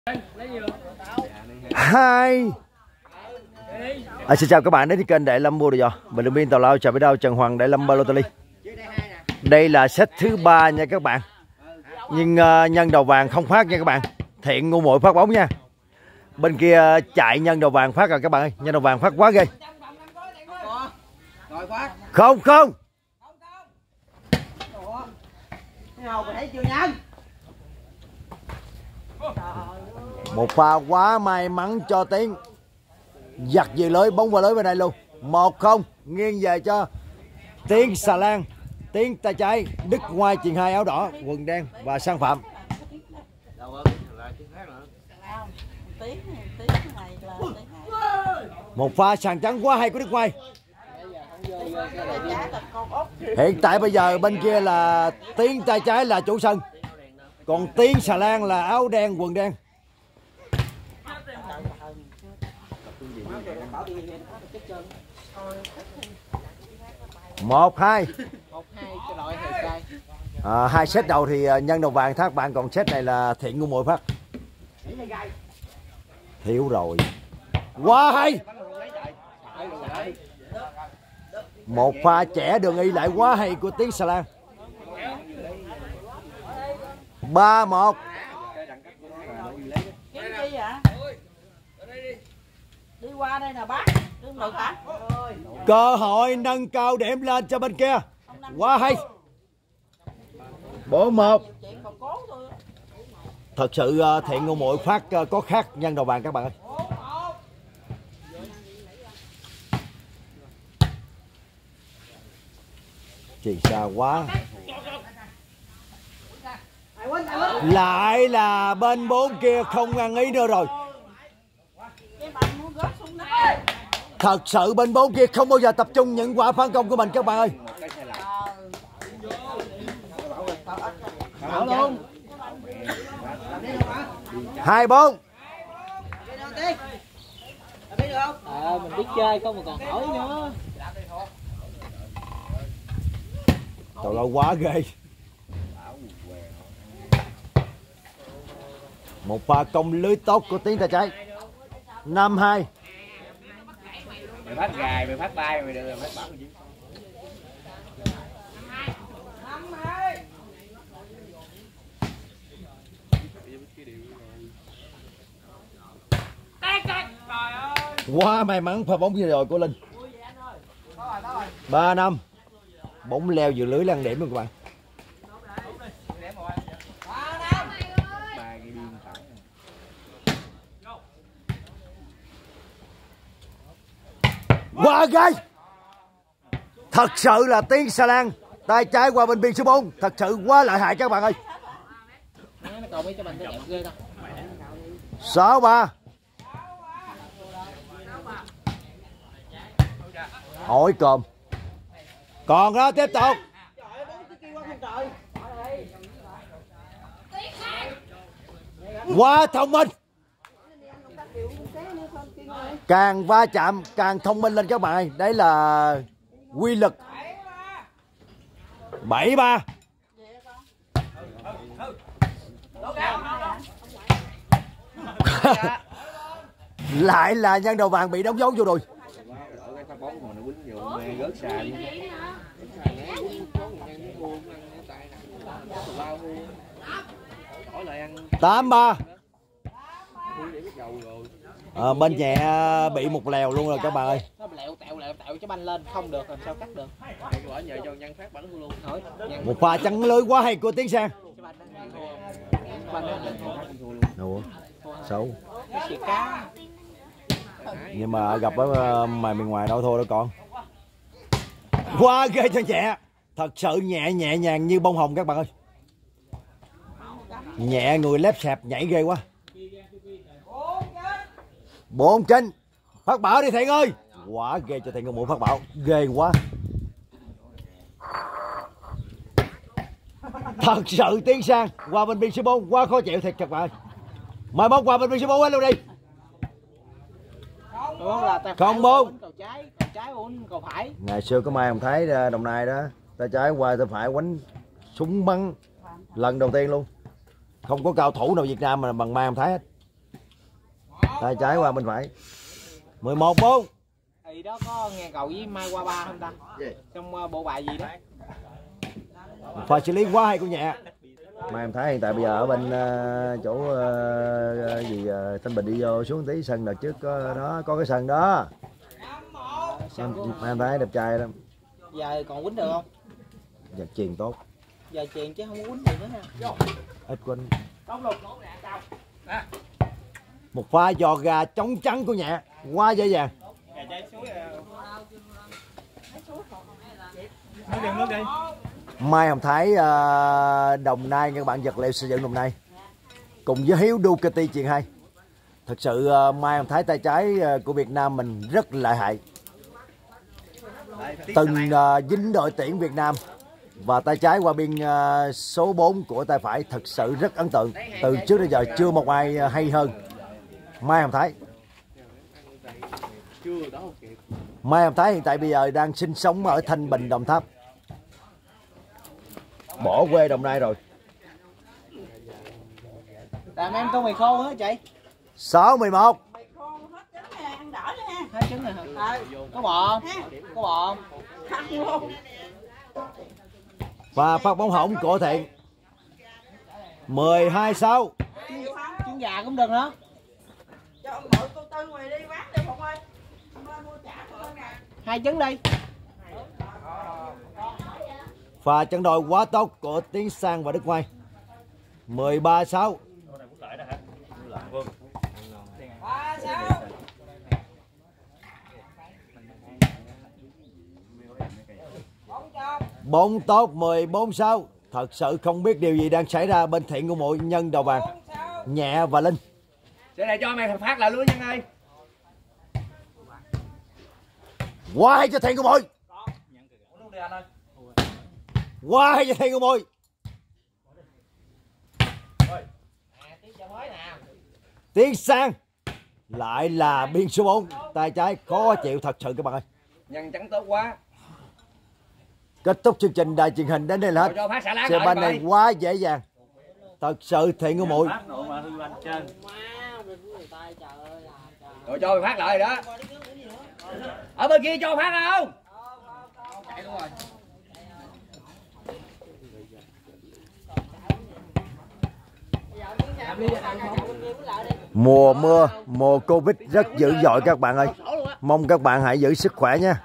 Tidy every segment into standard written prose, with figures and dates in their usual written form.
Hai. Xin chào các bạn đến với kênh Đại Lâm mua đồ giò. Mình là biên tào lao chào với đao Trần Hoàng Đại Lâm Baloteli. Đây là set thứ 3 nha các bạn. Nhưng nhân đầu vàng không phát nha các bạn. Thiện ngu muội phát bóng nha. Bên kia chạy nhân đầu vàng phát rồi các bạn ơi. Nhân đầu vàng phát quá ghê. Không. Một pha quá may mắn cho Tiến. Giật về lưới, bóng vào lưới bên này luôn. 1-0 nghiêng về cho Tiến Xà Lan. Tiến tay trái, Đức Ngoài chuyền 2 áo đỏ, quần đen và Sang Phạm. Một pha sàn trắng quá hay của Đức Ngoài. Hiện tại bây giờ bên kia là Tiến tay trái là chủ sân, còn Tiến Xà Lan là áo đen quần đen. Một hai. Hai set đầu thì nhân đầu vàng thác bạn, còn set này là Thiện ngu muội phát. Thiếu rồi. Quá hay. Một pha trẻ đường y lại quá hay của Tiến Xà Lan. 3-1. Đi qua đây nè bác. Được hả? Cơ hội nâng cao điểm lên cho bên kia. Quá hay. 4-1. Thật sự Thiện ngu muội phát có khác nhân đầu vàng các bạn ơi. Chuyền xa quá. Lại là bên bốn kia không ăn ý nữa rồi. Thật sự bên bốn kia không bao giờ tập trung những quả phản công của mình các bạn ơi. 2-4. Mình biết chơi không mà còn hỏi nữa. Trời ơi quá ghê. Một pha công lưới tốt của Tiến tay trái. 5-2. Mày phát gài, mày phát tay, mày được phát bảo gì? Quá may mắn pha bóng vừa rồi của Linh. 3-5. Bóng leo vừa lưới lăn điểm luôn các bạn. Quá ghê. Thật sự là Tiến Xà Lan tay trái qua bên biên số 4. Thật sự quá lợi hại các bạn ơi. 6-3. Hỏi còm. Còn đó tiếp tục. Quá thông minh. Càng va chạm càng thông minh lên các bạn ơi. Đấy là quy lực. 7-3. Lại là nhân đầu vàng bị đóng dấu vô đùi. Tám ba. Bên nhẹ bị một lèo luôn rồi các bạn ơi. Nó lẹo tẹo cho banh lên không được làm sao cắt được. Một pha trắng lưới quá hay của Tiến Sang. Ủa, xấu. Nhưng mà gặp ở mày miền ngoài đâu thôi đó con. Quá ghê cho nhẹ. Thật sự nhẹ nhàng như bông hồng các bạn ơi. Nhẹ người lép xẹp nhảy ghê quá. 4-9. Phát bảo đi Thiện ơi. Quá ghê cho Thiện ngu muội phát bảo. Ghê quá. Thật sự Tiến Sang qua bên biên số 4 quá khó chịu thiệt các bạn ơi. Mai mốt qua bên biên số 4 hết luôn đi. Không 4. Cầu phải. Ngày xưa có Mai Hồng Thái Đồng Nai đó, tay trái qua tay phải quánh súng bắn lần đầu tiên luôn. Không có cao thủ nào Việt Nam mà bằng Mai Hồng Thái hết. tay trái qua bên phải. 11-4. Thì đó có nghe cầu với Mai qua 3 không ta? Trong bộ bài gì đó. Pha xử lý quá hay của Nhẹ. Mai em thấy hiện tại bây giờ ở bên chỗ Thanh Bình đi vô xuống tí sân đợt trước có cái sân đó. Mai em thấy đẹp trai lắm. Giờ còn quýnh được không? Giờ chuyền tốt. Giờ chuyền chứ không có quýnh được nữa ha. Ít quýnh. Một pha giò gà trống trắng của Nhẹ, quá dễ dàng. Mai Hồng Thái Đồng Nai, các bạn vật liệu xây dựng Đồng Nai cùng với Hiếu Ducati chuyền 2. Thật sự Mai Hồng Thái tay trái của Việt Nam mình rất lợi hại, từng dính đội tuyển Việt Nam, và tay trái qua biên số 4 của tay phải thật sự rất ấn tượng. Từ trước đến giờ chưa một ai hay hơn Mai Hồng Thái. Mai Hồng Thái hiện tại bây giờ đang sinh sống ở Thanh Bình, Đồng Tháp, bỏ quê Đồng Nai rồi. Làm em tô mì khô hả chị? 6-11. Hết trứng rồi hả? Có bò không? Có bò không? Và phát bóng hỏng của Thiện. 12-6. Trứng gà cũng được nữa. Cho ông nội cô Tư ngoài đi bán đi Phục ơi. Mua trả cô nè. 2 trứng đi. Và trận đôi quá tốt của Tiến Sang và Đức Ngoai. 13-6. 3-6. Bóng tốt 14-6. Thật sự không biết điều gì đang xảy ra bên Thiện của Muội nhân đầu vàng. Nhẹ và Linh. Sẽ này cho mày phát lại luôn Nhân ơi. Quá hay cho Thiện của Muội. Quá hay cho Thiện của Muội. Tiến Sang lại là biên số 4, tay trái khó chịu thật sự các bạn ơi. Nhân trắng tốt quá. Kết thúc chương trình đài truyền hình đến đây là hết. Xe ban này quá dễ dàng. Thật sự Thiện của Muội. Rồi cho mày phát lại rồi đó. Ở bên kia cho phát không? Chạy luôn rồi. Mùa mưa, mùa Covid rất dữ dội các bạn ơi. Mong các bạn hãy giữ sức khỏe nha.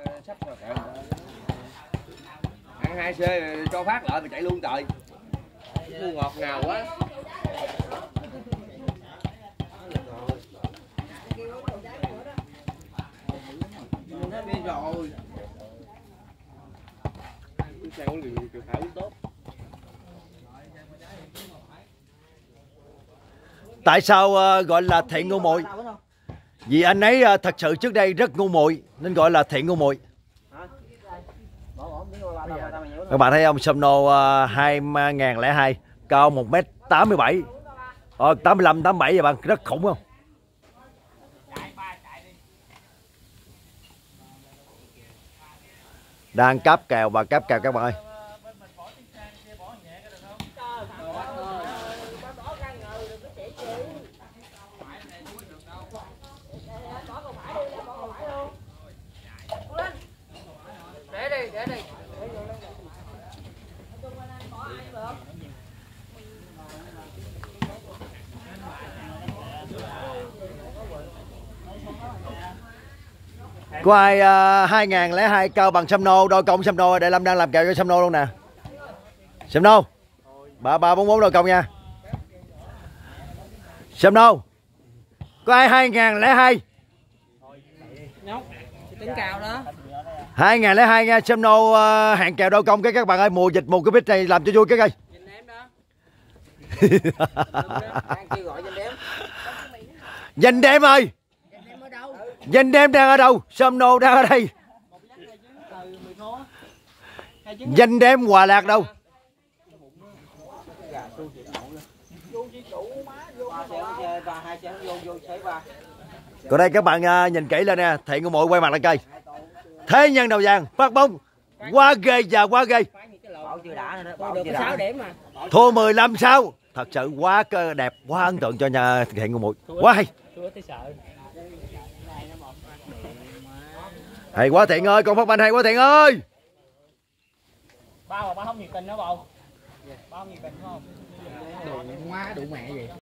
Ăn 2C cho phát lại rồi chạy luôn trời. Ngọt ngào quá. Rồi. Tại sao gọi là Thiện ngu muội? Vì anh ấy thật sự trước đây rất ngu muội nên gọi là Thiện ngu muội. Các bạn thấy ông Somno 2002 cao 1m87, 85 87 vậy bạn, rất khủng không? Đang cáp kèo và cáp kèo các bạn ơi. Để đi. Có ai 2002 cao bằng Somno, đôi công Somno, Đại Lâm đang làm kèo cho Somno luôn nè. Somno 3344 đôi công nha. Somno có ai 2002 Tính cao đó. 2002 nha. Somno hẹn kèo đôi công cái các bạn ơi. Mùa dịch mùa Covid này làm cho vui cái coi. Danh đêm ơi. Danh đêm đang ở đâu? Somno đang ở đây. Danh đêm Hòa Lạc đâu? Còn đây các bạn nhìn kỹ lên nè. Thiện của Muội quay mặt lại coi. Thế nhân đầu vàng phát bóng quá ghê và quá ghê. Thua 15-6. Thật sự quá đẹp, quá ấn tượng cho nhà Thiện của Muội. Quá hay. thấy sợ. Hay quá Thiện ơi, con phát banh hay quá Thiện ơi. Ba không nhiệt tình đó bầu. Ba không nhiệt tình đúng không? Đủ má đủ mẹ gì.